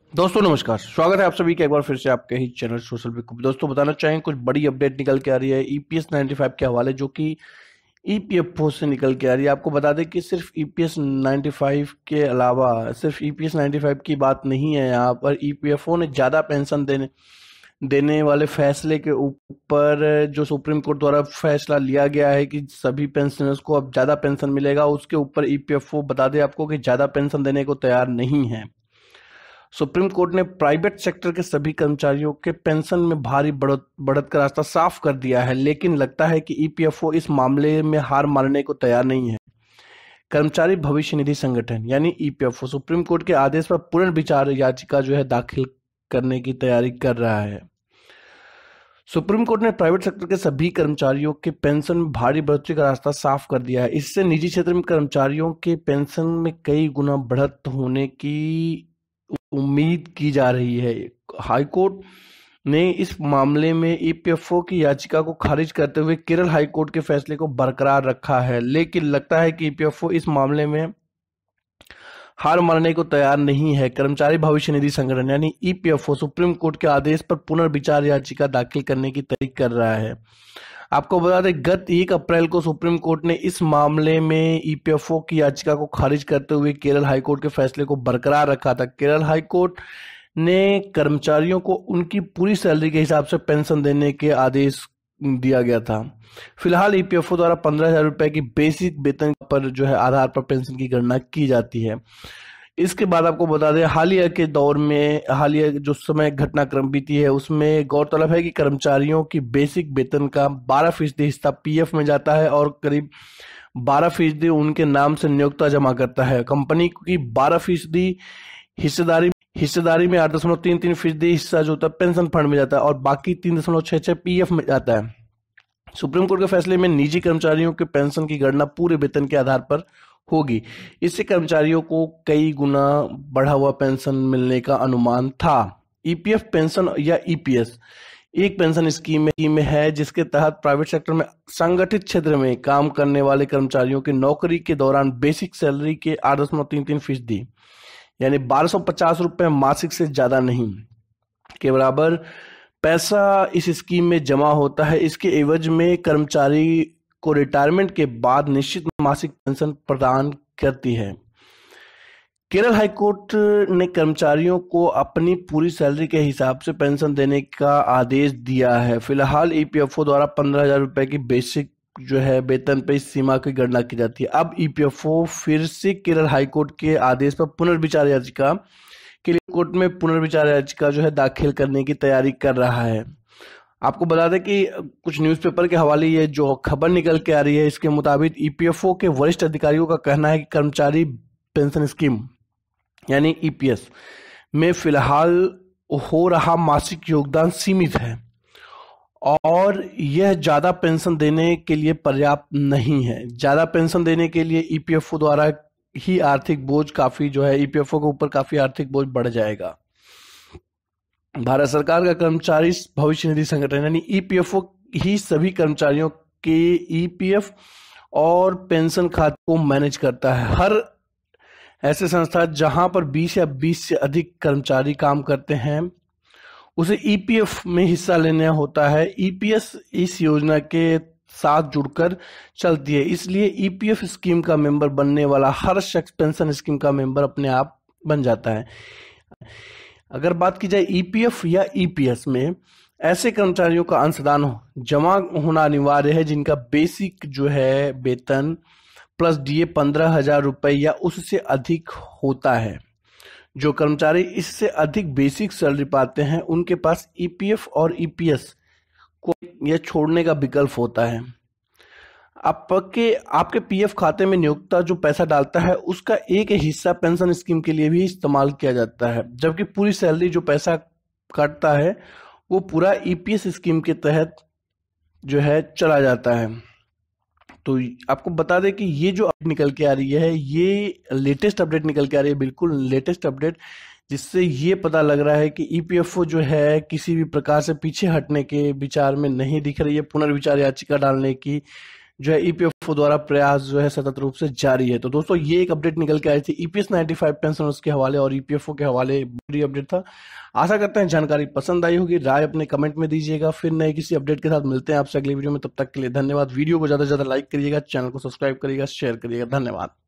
दोस्तों नमस्कार, स्वागत है आप सभी का एक बार फिर से आपके ही चैनल सोशल पे। दोस्तों बताना चाहेंगे कुछ बड़ी अपडेट निकल के आ रही है ईपीएस 95 के हवाले, जो कि ईपीएफओ से निकल के आ रही है। आपको बता दें कि सिर्फ ईपीएस 95 के अलावा सिर्फ ईपीएस 95 की बात नहीं है। यहाँ पर ईपीएफओ ने ज़्यादा पेंशन देने देने वाले फैसले के ऊपर जो सुप्रीम कोर्ट द्वारा फैसला लिया गया है कि सभी पेंशनर्स को अब ज़्यादा पेंशन मिलेगा, उसके ऊपर ईपीएफओ बता दें आपको कि ज़्यादा पेंशन देने को तैयार नहीं है। सुप्रीम कोर्ट ने प्राइवेट सेक्टर के सभी कर्मचारियों के पेंशन में भारी बढ़त का रास्ता साफ कर दिया है, लेकिन लगता है कि ईपीएफओ इस मामले में हार मानने को तैयार नहीं है। कर्मचारी भविष्य निधि संगठन यानी ईपीएफओ सुप्रीम कोर्ट के आदेश पर पुनर्विचार याचिका दाखिल करने की तैयारी कर रहा है। सुप्रीम कोर्ट ने प्राइवेट सेक्टर के सभी कर्मचारियों के पेंशन में भारी बढ़ोतरी का रास्ता साफ कर दिया है। इससे निजी क्षेत्र में कर्मचारियों के पेंशन में कई गुना बढ़त होने की उम्मीद की जा रही है। हाईकोर्ट ने इस मामले में ईपीएफओ की याचिका को खारिज करते हुए केरल हाईकोर्ट के फैसले को बरकरार रखा है, लेकिन लगता है कि ईपीएफओ इस मामले में हार मानने को तैयार नहीं है। कर्मचारी भविष्य निधि संगठन यानी ईपीएफओ सुप्रीम कोर्ट के आदेश पर पुनर्विचार याचिका दाखिल करने की तैयारी कर रहा है। आपको बता दें, गत 1 अप्रैल को सुप्रीम कोर्ट ने इस मामले में ईपीएफओ की याचिका को खारिज करते हुए केरल हाईकोर्ट के फैसले को बरकरार रखा था। केरल हाईकोर्ट ने कर्मचारियों को उनकी पूरी सैलरी के हिसाब से पेंशन देने के आदेश दिया गया था। फिलहाल ईपीएफओ द्वारा 15,000 रुपए की बेसिक वेतन पर आधार पर पेंशन की गणना की जाती है। इसके बाद आपको बता दें, हालिया जो समय घटनाक्रम बीती है उसमें गौरतलब है कि कर्मचारियों की बेसिक वेतन का 12% हिस्सा पीएफ में जाता है और करीब 12% उनके नाम से नियोक्ता जमा करता है। कंपनी की 12% हिस्सेदारी में 8.33% हिस्सा पेंशन फंड में जाता है और बाकी 3.66 पीएफ में जाता है। सुप्रीम कोर्ट के फैसले में निजी कर्मचारियों के पेंशन की गणना पूरे वेतन के आधार पर होगी। इससे कर्मचारियों को कई गुना बढ़ा हुआ पेंशन मिलने का अनुमान था। ईपीएफ पेंशन या ईपीएस एक पेंशन स्कीम में है जिसके तहत प्राइवेट सेक्टर में संगठित क्षेत्र में काम करने वाले कर्मचारियों की नौकरी के दौरान बेसिक सैलरी के 8.33% यानी 1250 रुपए मासिक से ज्यादा नहीं के बराबर पैसा इस स्कीम में जमा होता है। इसके एवज में कर्मचारी को रिटायरमेंट के बाद निश्चित मासिक पेंशन प्रदान करती है। केरल हाईकोर्ट ने कर्मचारियों को अपनी पूरी सैलरी के हिसाब से पेंशन देने का आदेश दिया है। फिलहाल ईपीएफओ द्वारा 15,000 रुपए की बेसिक वेतन पे इस सीमा की गणना की जाती है। अब ईपीएफओ फिर से केरल हाईकोर्ट के आदेश पर पुनर्विचार याचिका के लिए कोर्ट में पुनर्विचार याचिका दाखिल करने की तैयारी कर रहा है। आपको बता दें कि कुछ न्यूज़पेपर के हवाले ये जो खबर निकल के आ रही है, इसके मुताबिक ईपीएफओ के वरिष्ठ अधिकारियों का कहना है कि कर्मचारी पेंशन स्कीम यानी ईपीएस में फिलहाल हो रहा मासिक योगदान सीमित है और यह ज्यादा पेंशन देने के लिए पर्याप्त नहीं है। ज्यादा पेंशन देने के लिए ईपीएफओ द्वारा ही आर्थिक बोझ काफी ईपीएफओ के ऊपर काफी आर्थिक बोझ बढ़ जाएगा। भारत सरकार का कर्मचारी भविष्य निधि संगठन यानी ईपीएफओ ही सभी कर्मचारियों के ईपीएफ और पेंशन खाते को मैनेज करता है। हर ऐसे संस्था जहां पर 20 या 20 से अधिक कर्मचारी काम करते हैं उसे ईपीएफ में हिस्सा लेना होता है। ईपीएस इस योजना के साथ जुड़कर चलती है, इसलिए ईपीएफ स्कीम का मेंबर बनने वाला हर शख्स पेंशन स्कीम का मेंबर अपने आप बन जाता है। अगर बात की जाए ईपीएफ या ईपीएस में, ऐसे कर्मचारियों का अंशदान जमा होना अनिवार्य है जिनका बेसिक वेतन प्लस डीए 15,000 रुपए या उससे अधिक होता है। जो कर्मचारी इससे अधिक बेसिक सैलरी पाते हैं उनके पास ईपीएफ और ईपीएस को यह छोड़ने का विकल्प होता है। आपके पीएफ खाते में नियोक्ता जो पैसा डालता है उसका एक हिस्सा पेंशन स्कीम के लिए भी इस्तेमाल किया जाता है, जबकि पूरी सैलरी जो पैसा कटता है वो पूरा ईपीएस स्कीम के तहत चला जाता है। तो आपको बता दें कि ये जो अपडेट निकल के आ रही है, ये लेटेस्ट अपडेट निकल के आ रही है, बिल्कुल लेटेस्ट अपडेट, जिससे ये पता लग रहा है कि ईपीएफओ किसी भी प्रकार से पीछे हटने के विचार में नहीं दिख रही है। पुनर्विचार याचिका डालने की जो है ईपीएफओ द्वारा प्रयास जो है सतत रूप से जारी है। तो दोस्तों ये एक अपडेट निकल के आई थी ईपीएस 95 पेंशनर्स के हवाले और ईपीएफओ के हवाले, बड़ी अपडेट था। आशा करते हैं जानकारी पसंद आई होगी, राय अपने कमेंट में दीजिएगा। फिर नए किसी अपडेट के साथ मिलते हैं आपसे अगली वीडियो में, तब तक के लिए धन्यवाद। वीडियो को ज्यादा से ज्यादा लाइक करिएगा, चैनल को सब्सक्राइब करिएगा, शेयर करिएगा। धन्यवाद।